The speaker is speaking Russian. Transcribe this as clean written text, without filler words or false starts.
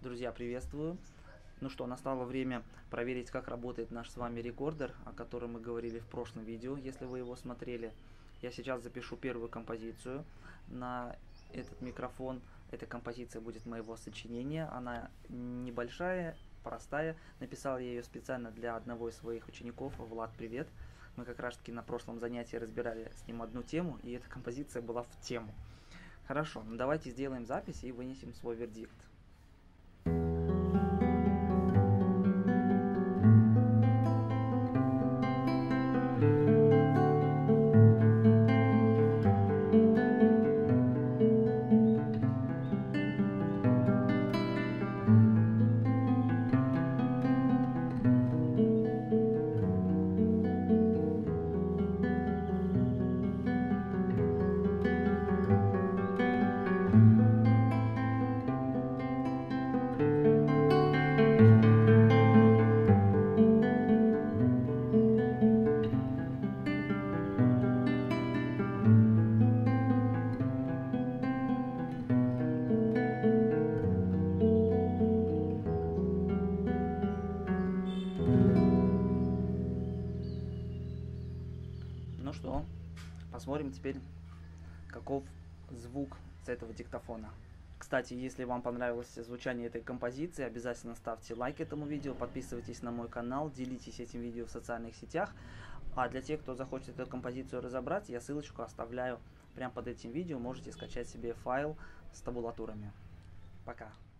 Друзья, приветствую! Ну что, настало время проверить, как работает наш с вами рекордер, о котором мы говорили в прошлом видео, если вы его смотрели. Я сейчас запишу первую композицию на этот микрофон. Эта композиция будет моего сочинения. Она небольшая, простая. Написал я ее специально для одного из своих учеников. Влад, привет! Мы как раз таки на прошлом занятии разбирали с ним одну тему, и эта композиция была в тему. Хорошо, ну давайте сделаем запись и вынесем свой вердикт. Ну что, посмотрим теперь, каков звук с этого диктофона. Кстати, если вам понравилось звучание этой композиции, обязательно ставьте лайк этому видео, подписывайтесь на мой канал, делитесь этим видео в социальных сетях. А для тех, кто захочет эту композицию разобрать, я ссылочку оставляю прямо под этим видео, можете скачать себе файл с табулатурами. Пока!